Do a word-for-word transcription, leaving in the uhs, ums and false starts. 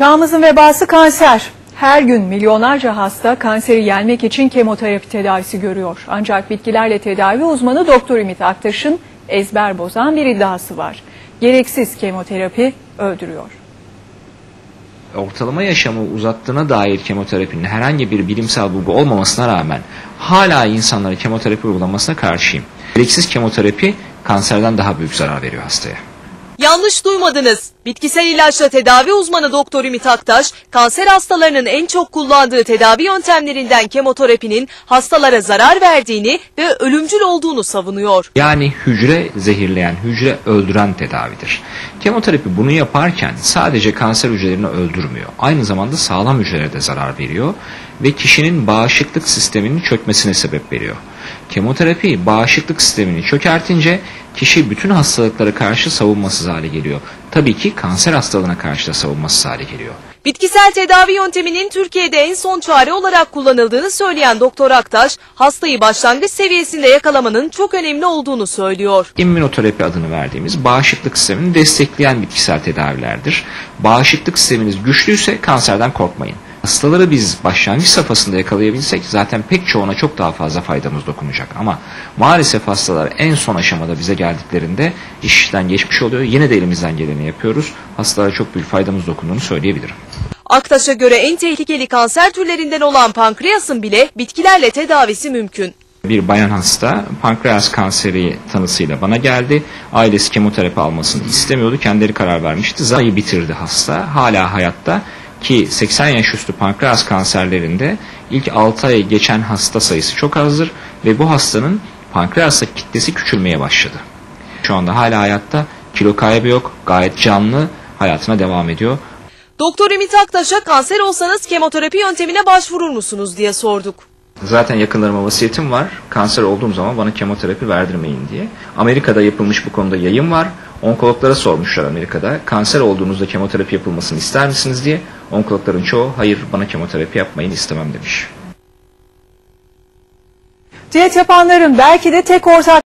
Çağımızın vebası kanser. Her gün milyonlarca hasta kanseri yenmek için kemoterapi tedavisi görüyor. Ancak bitkilerle tedavi uzmanı Doktor Ümit Aktaş'ın ezber bozan bir iddiası var. Gereksiz kemoterapi öldürüyor. Ortalama yaşamı uzattığına dair kemoterapinin herhangi bir bilimsel bulgu olmamasına rağmen hala insanlara kemoterapi uygulamasına karşıyım. Gereksiz kemoterapi kanserden daha büyük zarar veriyor hastaya. Yanlış duymadınız. Bitkisel ilaçla tedavi uzmanı Doktor Ümit Aktaş, kanser hastalarının en çok kullandığı tedavi yöntemlerinden kemoterapinin hastalara zarar verdiğini ve ölümcül olduğunu savunuyor. Yani hücre zehirleyen, hücre öldüren tedavidir. Kemoterapi bunu yaparken sadece kanser hücrelerini öldürmüyor. Aynı zamanda sağlam hücrelere de zarar veriyor ve kişinin bağışıklık sisteminin çökmesine sebep veriyor. Kemoterapi bağışıklık sistemini çökertince kişi bütün hastalıklara karşı savunmasız hale geliyor. Tabii ki kanser hastalığına karşı da savunmasız hale geliyor. Bitkisel tedavi yönteminin Türkiye'de en son çare olarak kullanıldığını söyleyen Doktor Aktaş, hastayı başlangıç seviyesinde yakalamanın çok önemli olduğunu söylüyor. İmmünoterapi adını verdiğimiz bağışıklık sistemini destekleyen bitkisel tedavilerdir. Bağışıklık sisteminiz güçlüyse kanserden korkmayın. Hastaları biz başlangıç safhasında yakalayabilsek zaten pek çoğuna çok daha fazla faydamız dokunacak. Ama maalesef hastalar en son aşamada bize geldiklerinde iş işten geçmiş oluyor. Yine de elimizden geleni yapıyoruz. Hastalara çok büyük faydamız dokunduğunu söyleyebilirim. Aktaş'a göre en tehlikeli kanser türlerinden olan pankreasın bile bitkilerle tedavisi mümkün. Bir bayan hasta pankreas kanseri tanısıyla bana geldi. Ailesi kemoterapi almasını istemiyordu. Kendileri karar vermişti. Zaten bitirdi hasta. Hala hayatta. Ki seksen yaş üstü pankreas kanserlerinde ilk altı ay geçen hasta sayısı çok azdır ve bu hastanın pankreastaki kitlesi küçülmeye başladı. Şu anda hala hayatta, kilo kaybı yok, gayet canlı, hayatına devam ediyor. Doktor Ümit Aktaş'a kanser olsanız kemoterapi yöntemine başvurur musunuz diye sorduk. Zaten yakınlarıma vasiyetim var. Kanser olduğum zaman bana kemoterapi verdirmeyin diye. Amerika'da yapılmış bu konuda yayın var. Onkologlara sormuşlar Amerika'da. Kanser olduğunuzda kemoterapi yapılmasını ister misiniz diye. Onkologların çoğu hayır bana kemoterapi yapmayın istemem demiş. Diyet yapanların belki de tek ortak